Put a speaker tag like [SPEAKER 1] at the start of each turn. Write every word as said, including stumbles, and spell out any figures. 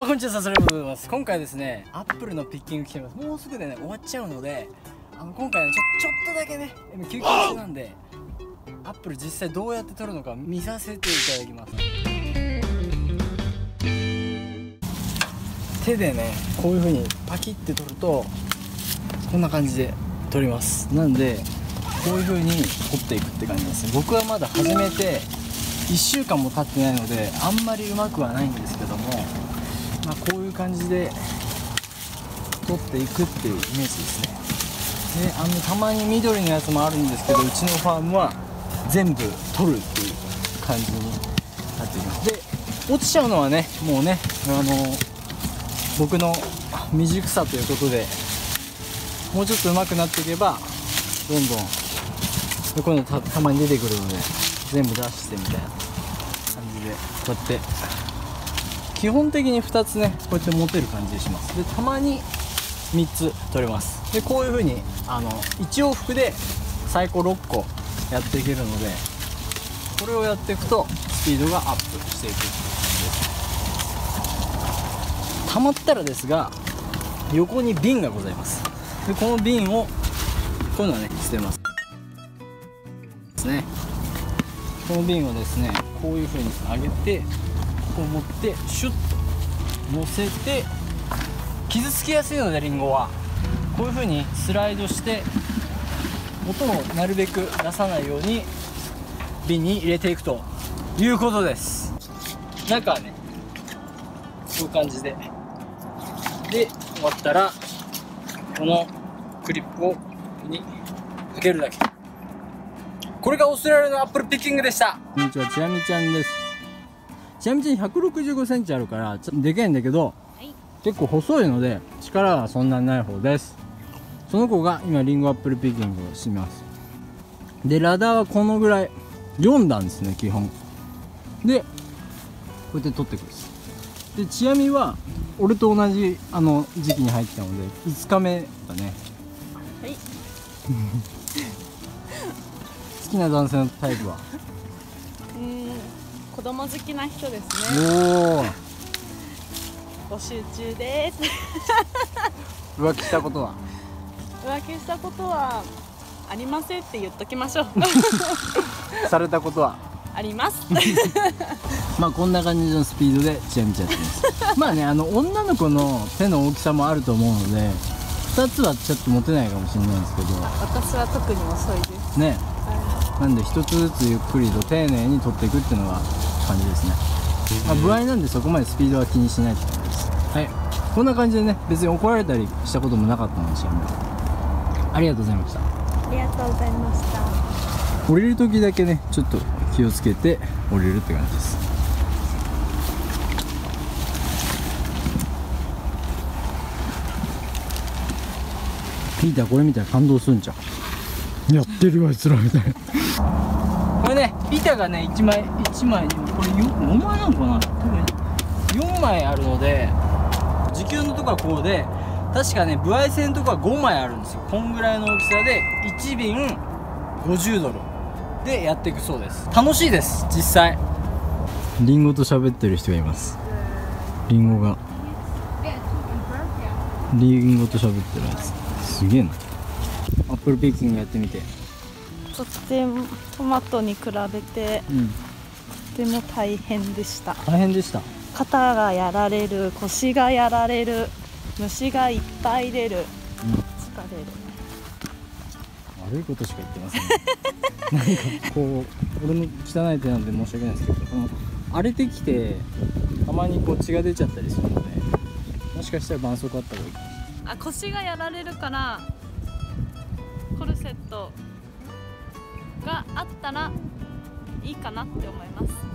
[SPEAKER 1] こんにちは、それでございます。今回ですね、アップルのピッキング来てます。もうすぐでね、終わっちゃうので、あの今回ね、ちょちょっとだけね、休憩中なんで、アップル実際どうやって撮るのか見させていただきます。手でね、こういう風にパキって撮ると、こんな感じで撮ります。なんで、こういう風に撮っていくって感じですね。僕はまだ始めていっしゅうかんも経ってないので、あんまりうまくはないんですけども、まあ、こういう感じで取っていくっていうイメージですね。で、あのたまに緑のやつもあるんですけど、うちのファームは全部取るっていう感じになっています。で、落ちちゃうのはね、もうね、あの僕の未熟さということで、もうちょっと上手くなっていけばどんどんで今度 た, たまに出てくるので全部出してみたいな感じで、こうやって基本的にふたつね、こうやって持てる感じでします。で、たまにみっつ取れます。で、こういう風にあのいち往復で最高ろっこやっていけるので、これをやっていくとスピードがアップしていくっていう感じです。溜まったらですが、横に瓶がございます。で、この瓶をこういうのをね、捨てますですね。この瓶をですね、こういう風に上げて、こう持ってシュッと乗せて、傷つきやすいのでリンゴはこういう風にスライドして音をなるべく出さないように瓶に入れていくということです。中はね、こういう感じで、で終わったらこのクリップをここにかけるだけ。これがオーストラリアのアップルピッキングでした。こんにちは、ちなみちゃんです。ちなみちゃんひゃくろくじゅうごセンチあるからちょっとでかいんだけど、はい、結構細いので力はそんなにない方です。その子が今リンゴアップルピッキングをします。で、ラダーはこのぐらいよん段ですね、基本で。こうやって取っていくんです。で、ちなみは俺と同じあの時期に入ったのでいつかめだね。はい。好きな男性のタイプは
[SPEAKER 2] うーん、子供好きな人ですね。
[SPEAKER 1] おお。
[SPEAKER 2] 募集中です。
[SPEAKER 1] 浮気したことは
[SPEAKER 2] 浮気したことはありませんって言っときましょう。
[SPEAKER 1] されたことは
[SPEAKER 2] あります。
[SPEAKER 1] まあこんな感じのスピードでちなみちゃんやってます。まあね、あの女の子の手の大きさもあると思うのでふたつはちょっと持てないかもしれないんですけど、
[SPEAKER 2] 私は特に遅いです
[SPEAKER 1] ね。
[SPEAKER 2] は
[SPEAKER 1] なんでひとつずつゆっくりと丁寧に取っていくっていうのが感じですね。まあ、歩合なんでそこまでスピードは気にしないって感じです。はい、こんな感じでね、別に怒られたりしたこともなかったので、ちなみにありがとうございました。
[SPEAKER 2] ありがとうございました。
[SPEAKER 1] 降りる時だけね、ちょっと気をつけて降りるって感じです。ピーターこれ見たら感動するんちゃう？やってるわあいつらみたいな。これね、ピーターがね、いちまいいちまいにこれよんまいなのかな、多分よんまいあるので、時給のとこはこうで、確かね歩合制のとこはごまいあるんですよ。こんぐらいの大きさでいちびんごじゅうドルでやっていくそうです。楽しいです。実際リンゴと喋ってる人がいます。リンゴがリンゴと喋ってるやつすげえな。アップルピッキングやってみて、
[SPEAKER 2] とってもトマトに比べて、うん、とても大変でした。
[SPEAKER 1] 大変でした。
[SPEAKER 2] 肩がやられる、腰がやられる、虫がいっぱい出る、うん、疲れる。
[SPEAKER 1] 悪いことしか言ってません、ね、なんかこう俺の汚い手なんで申し訳ないですけど、この荒れてきてたまにこう血が出ちゃったりするので、もしかしたら絆創膏あった方がいいかもしれない。
[SPEAKER 2] あ、腰がやられるからコルセットがあったらいいかなって思います。